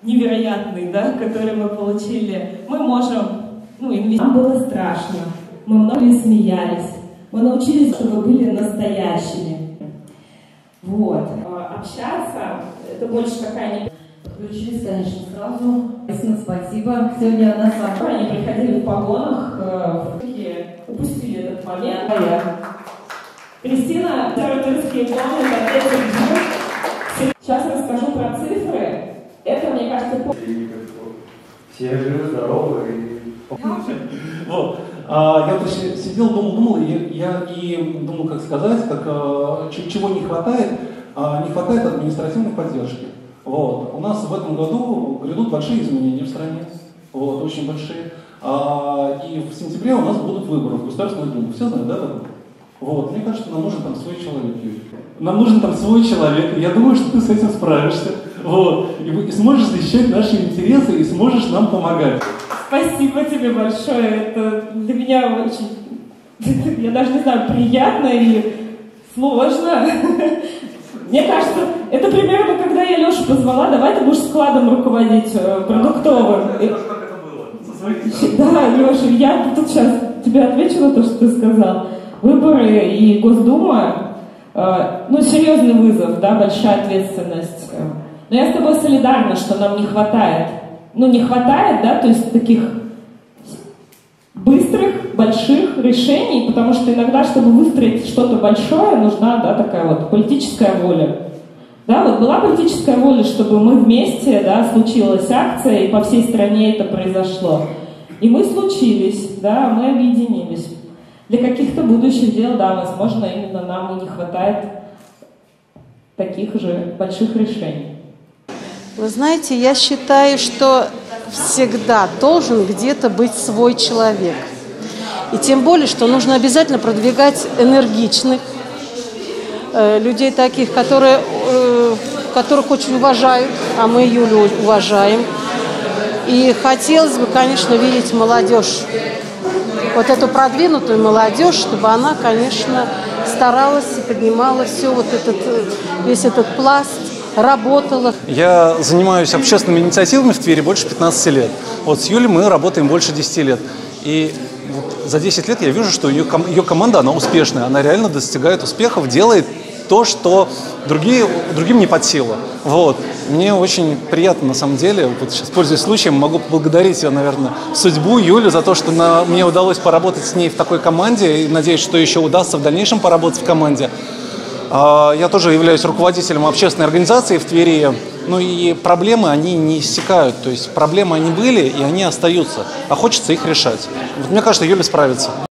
невероятный, да, который мы получили, мы можем, нам было страшно, мы много смеялись, мы научились, чтобы были настоящими. Вот. Общаться, это больше такая не... Подключились, конечно, сразу. Спасибо. Сегодня на самом деле они приходили в погонах, упустили этот момент. Кристина, терапевтические планы, сейчас расскажу про цифры. Это, мне кажется, все живы, здоровы. Вот. Я вот сидел, думал, и думал, как сказать, чего не хватает. Не хватает административной поддержки. Вот. У нас в этом году грядут большие изменения в стране, вот, очень большие. И в сентябре у нас будут выборы в Государственную Думу. Все знают, да? Вот. Мне кажется, нам нужен там свой человек, Юрий. Нам нужен там свой человек, и я думаю, что ты с этим справишься. Вот. И сможешь защищать наши интересы, и сможешь нам помогать. Спасибо тебе большое. Это для меня очень, я даже не знаю, приятно и сложно. Мне кажется, это примерно, когда я Лешу позвала, давай ты будешь складом руководить продуктовым. Как это было? Да, Леша, я тут сейчас тебе отвечу на то, что ты сказал. Выборы и Госдума, серьезный вызов, да, большая ответственность. Но я с тобой солидарна, что нам не хватает. Не хватает, да, то есть таких быстрых, больших решений, потому что иногда, чтобы выстроить что-то большое, нужна, да, такая вот политическая воля. Да, вот была политическая воля, чтобы мы вместе, да, случилась акция, и по всей стране это произошло. И мы случились, да, мы объединились. Для каких-то будущих дел, да, возможно, именно нам и не хватает таких же больших решений. Вы знаете, я считаю, что всегда должен где-то быть свой человек. И тем более, что нужно обязательно продвигать энергичных людей таких, которых очень уважают, а мы Юлю уважаем. И хотелось бы, конечно, видеть молодежь, вот эту продвинутую молодежь, чтобы она, конечно, старалась и поднимала все весь этот пласт, работала. Я занимаюсь общественными инициативами в Твери больше 15 лет. Вот с Юлей мы работаем больше 10 лет. И вот за 10 лет я вижу, что ее команда, она успешная. Она реально достигает успехов, делает то, что другим не под силу. Вот. Мне очень приятно, на самом деле, вот сейчас, пользуясь случаем, могу поблагодарить, наверное, судьбу Юлю за то, что мне удалось поработать с ней в такой команде. И надеюсь, что еще удастся в дальнейшем поработать в команде. Я тоже являюсь руководителем общественной организации в Твери. И проблемы, они не иссякают. То есть проблемы, они были, и они остаются. А хочется их решать. Вот, мне кажется, Юля справится.